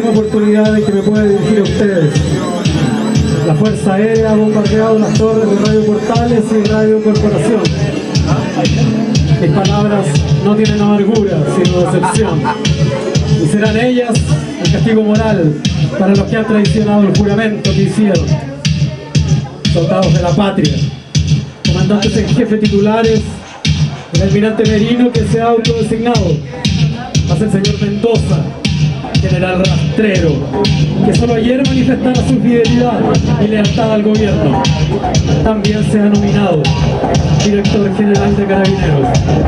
oportunidad en que me pueda dirigir a ustedes. La Fuerza Aérea ha bombardeado las torres de Radio Portales y Radio Corporación. Mis palabras no tienen amargura, sino decepción. Y serán ellas el castigo moral para los que han traicionado el juramento que hicieron. Soldados de la patria, comandantes en jefe titulares, el almirante Merino, que se ha autodesignado, más el señor Mendoza, general rastrero, que solo ayer manifestara su fidelidad y lealtad al gobierno. También se ha nominado director general de Carabineros.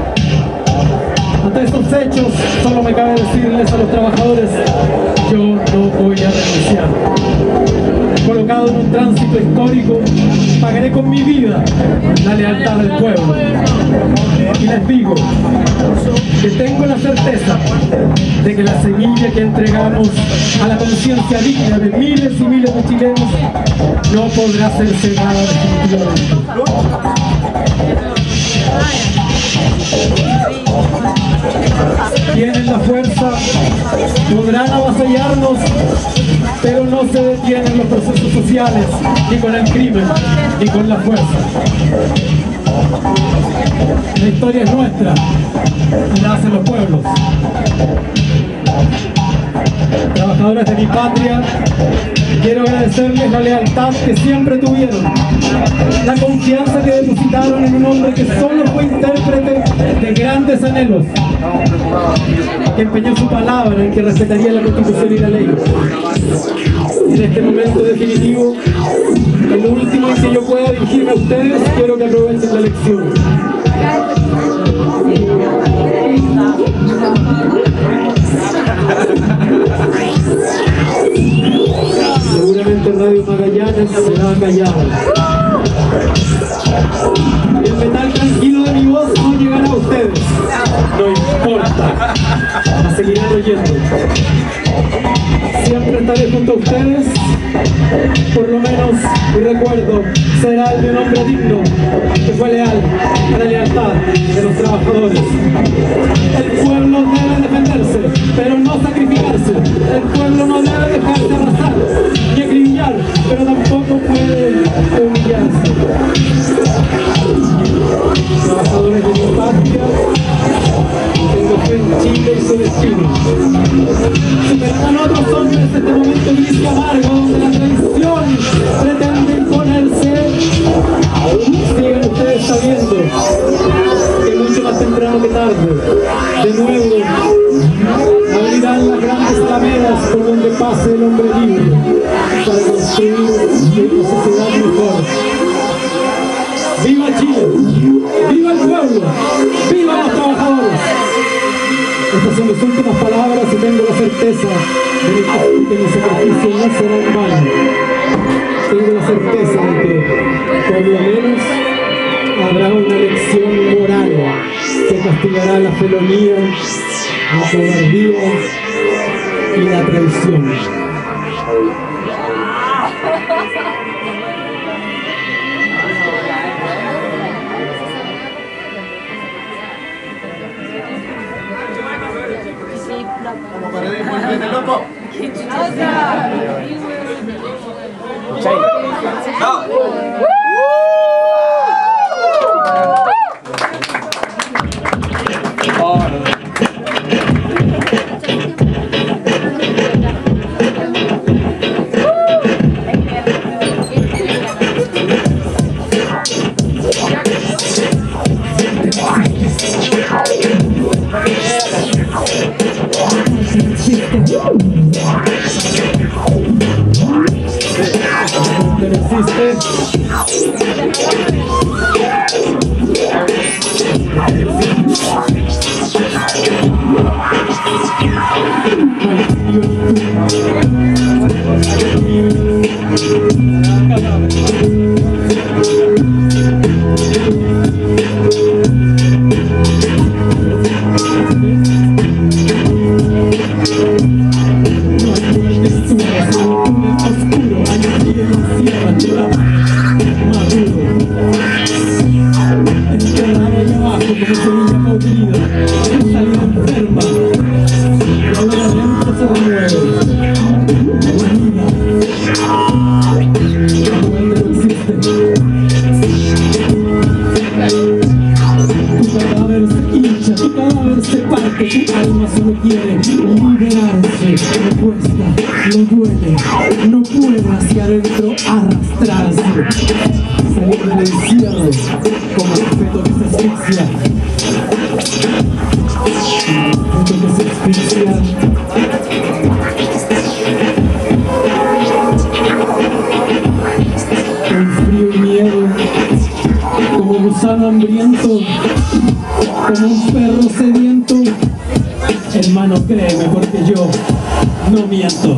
Ante estos hechos, solo me cabe decirles a los trabajadores: yo no voy a renunciar. Colocado en un tránsito histórico, pagaré con mi vida la lealtad del pueblo. Y les digo que tengo la certeza de que la semilla que entregamos a la conciencia digna de miles y miles de chilenos no podrá ser sembrada definitivamente. Tienen la fuerza, podrán avasallarnos, pero no se detienen los procesos sociales, ni con el crimen, ni con la fuerza. La historia es nuestra y la hacen los pueblos. Trabajadores de mi patria, quiero agradecerles la lealtad que siempre tuvieron, la confianza que depositaron en un hombre que solo fue intérprete de grandes anhelos, que empeñó su palabra en que respetaría la Constitución y la ley. En este momento definitivo, el último en que yo pueda dirigirme a ustedes, quiero que aprovechen la lección. Seguramente Radio Magallanes será callado. El metal tranquilo de mi voz no llegará a ustedes. No importa, la seguirán oyendo. Siempre estaré junto a ustedes. Por lo menos mi recuerdo será el de un hombre digno que fue leal a la lealtad de los trabajadores. El pueblo debe defenderse, pero no sacrificarse. El pueblo no debe dejarse arrasar ni acribillar, pero tampoco puede humillarse. Trabajadores de mi patria, tengo fe en Chile y su destino. Superarán otros hombres este momento gris y amargo donde la traición pretende imponerse. Sigan ustedes sabiendo que mucho más temprano que tarde, de nuevo, abrirán las grandes alamedas por donde pase el hombre libre para construir una sociedad mejor. ¡Viva Chile! ¡Viva el pueblo! ¡Viva los trabajadores! Estas son mis últimas palabras y tengo la certeza de que mi sacrificio no será en vano. Tengo la certeza de que, por lo menos, habrá una lección moral que castigará la felonía, la cobardía y la traición. Como semilla podrida, salida enferma, y ahora dentro se remueve. Liberarse no cuesta, no duele, no puede hacia adentro arrastrarse. Salir del encierro como el feto que se asfixia. El feto que se asfixia. Con frío y miedo, como gusano hambriento, como un perro sediento. Hermano, créeme, porque yo no miento.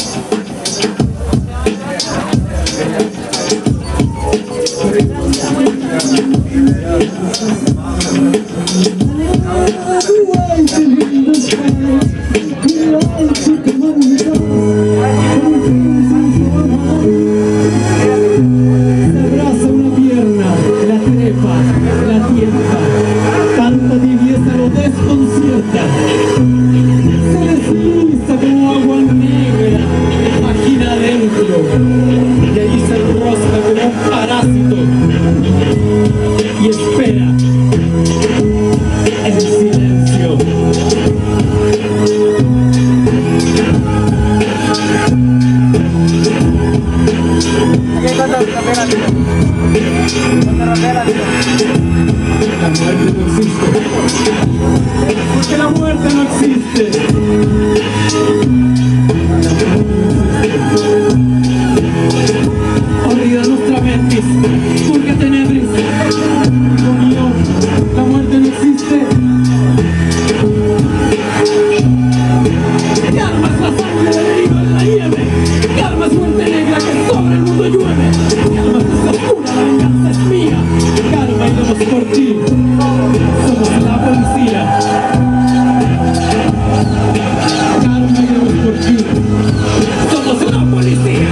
La muerte no existe. Horrida nostra mentis, purga tenebris. Hijo mío, la muerte no existe. Karma es la sangre del herido en la nieve. Karma es muerte negra que sobre el mundo llueve. Karma es oscura, la venganza es mía. Karma, iremos por ti. Somos la policía. Karma, iremos por ti. Somos la policía.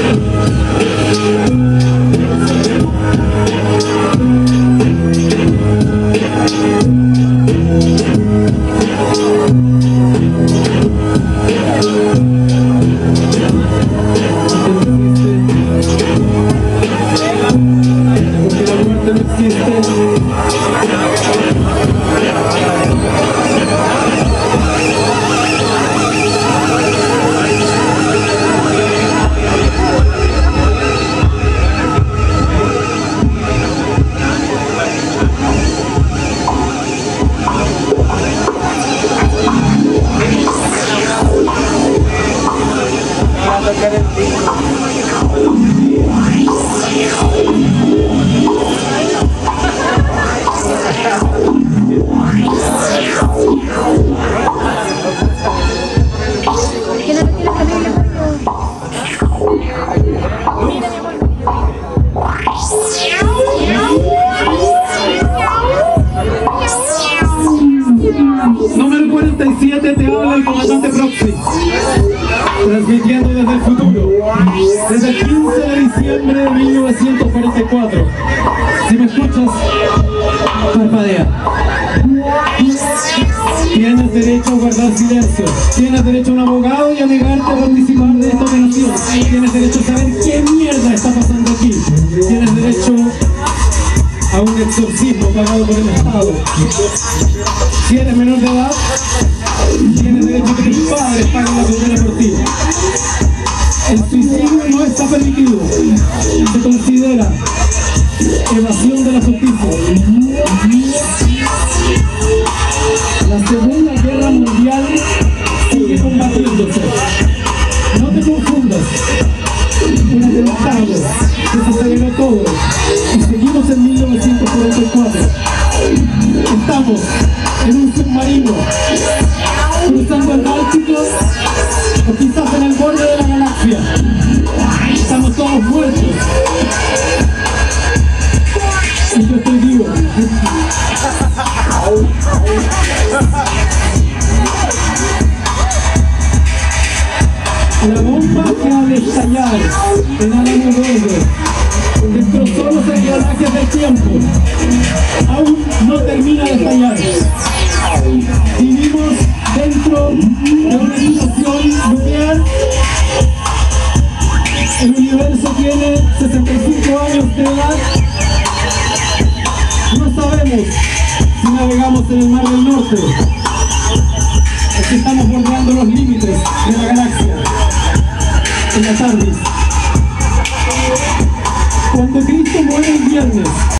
Número 47, te habla el comandante Proxy, transmitiendo desde el futuro, desde el 15 de diciembre de 1944. Si me escuchas, parpadea. Tienes derecho a guardar silencio, tienes derecho a un abogado y a negarte a participar de esta operación. Tienes derecho a saber qué mierda está pasando aquí. Tienes derecho a un exorcismo pagado por el Estado. Si eres menor de edad, tienes derecho a que tus padres paguen la condena por ti. El suicidio no está permitido. Se considera evasión de la justicia. La Segunda Guerra Mundial sigue combatiéndose. No te confundas. Un atentado que se aceleró todo y seguimos en 1944. Estamos en un submarino cruzando el Báltico o quizás en el borde de la galaxia. Estamos todos muertos y yo estoy vivo. La bomba que al estallar en Álamo Verde destrozó los engranajes del tiempo. Aún no termina de estallar. Vivimos dentro de una situación nuclear. El universo tiene 65 años de edad. No sabemos si navegamos en el Mar del Norte. que estamos bordeando los límites de la galaxia. En la tarde, cuando Cristo muere el viernes,